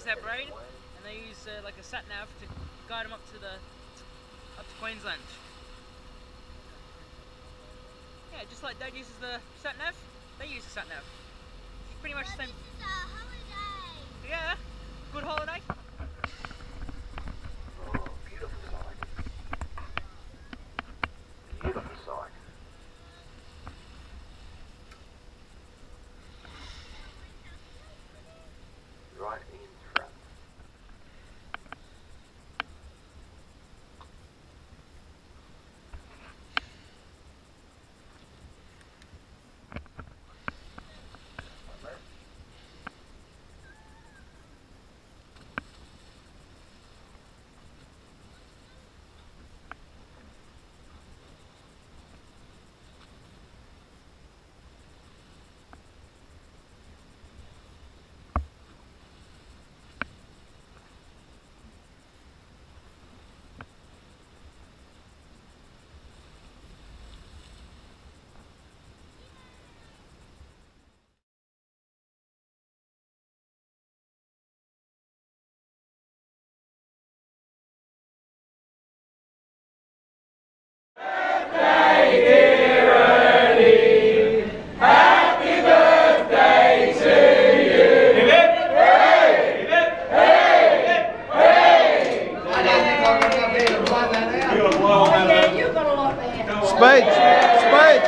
their brain, and they use like a sat nav to guide them up to Queensland. Yeah, just like Dad uses the sat nav, they use the sat nav. It's pretty much the same. This is a holiday. Yeah, good holiday. Oh, beautiful sight. Beautiful sight. Right in front. Speech! Speech!